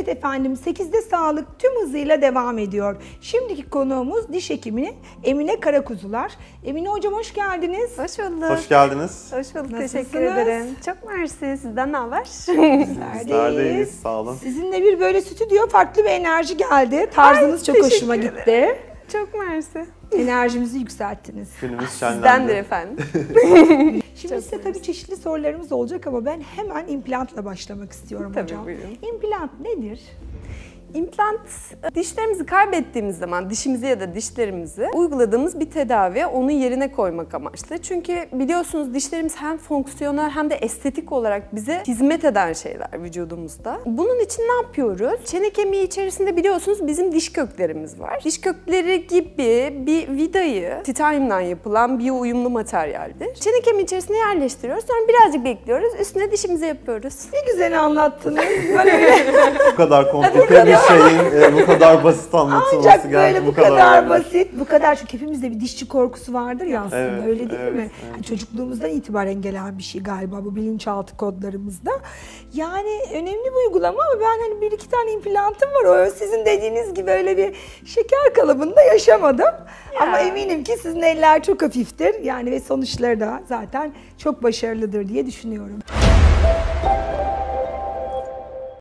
Evet efendim, 8'de sağlık tüm hızıyla devam ediyor. Şimdiki konuğumuz diş hekimi Emine Karakuzular. Emine hocam hoş geldiniz. Hoş bulduk. Hoş geldiniz. Hoş bulduk. Nasılsınız? Teşekkür ederim. Çok mersi. Sizden ne haber? Bizler de iyiyiz, sağ olun. Sizinle bir böyle stüdyo farklı bir enerji geldi. Tarzınız çok hoşuma gitti. Çok mersi. Enerjimizi yükselttiniz. Günümüz şenlendi. Sizdendir efendim. Şimdi size tabii çeşitli sorularımız olacak ama ben hemen implantla başlamak istiyorum Tabii, hocam. buyurun. İmplant nedir? İmplant, dişlerimizi kaybettiğimiz zaman dişimizi ya da dişlerimizi uyguladığımız bir tedavi, onu yerine koymak amaçlı. Çünkü biliyorsunuz dişlerimiz hem fonksiyonel hem de estetik olarak bize hizmet eden şeyler vücudumuzda. Bunun için ne yapıyoruz? Çene kemiği içerisinde biliyorsunuz bizim diş köklerimiz var. Diş kökleri gibi bir vidayı titanyumdan yapılan bir uyumlu materyaldir. Çene kemiği içerisine yerleştiriyoruz. Sonra birazcık bekliyoruz. Üstüne dişimizi yapıyoruz. Ne güzel anlattınız. Bu kadar komplike bir şeyin bu kadar basit anlatılması Ancak böyle gerçekten bu kadar önemli. basit, bu kadar, çünkü hepimizde bir dişçi korkusu vardır ya aslında, Evet, öyle değil mi? evet. Yani çocukluğumuzdan itibaren gelen bir şey galiba bu bilinçaltı kodlarımızda. Yani önemli bir uygulama ama ben hani bir iki tane implantım var, o sizin dediğiniz gibi öyle bir şeker kalıbında yaşamadım. Ama eminim ki sizin eller çok hafiftir yani ve sonuçları da zaten çok başarılıdır diye düşünüyorum.